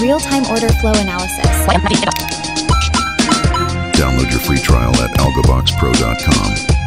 real-time order flow analysis. Download your free trial at AlgoBoxPro.com.